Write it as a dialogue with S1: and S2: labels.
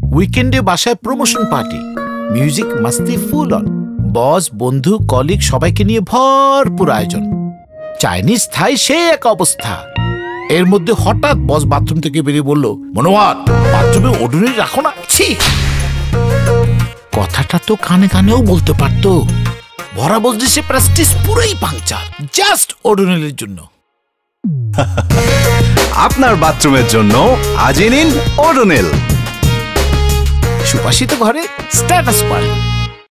S1: উইকেন্ডে বাসায় promotion party, music Masti full on, বস বন্ধু কলিগ সবাইকে নিয়ে ভরপুর আয়োজন। চাইনিজ থাই সে এক অবস্থা। এর মধ্যে হঠাৎ বস বাথরুম থেকে বেরিয়ে বলল, মনোয়ার বাথরুমে ওডোনিল রাখো না। ছি, কথাটা তো কানে কানেও বলতে পারতো। ভরা বলছে সে প্রেস্টিজ পুরোই পাংচার, জাস্ট ওডোনিলের জন্য।
S2: আপনার বাথরুমের জন্য আজই নিন ওডোনিল।
S1: সুবাসিত ঘরে স্ট্যাটাস পারে।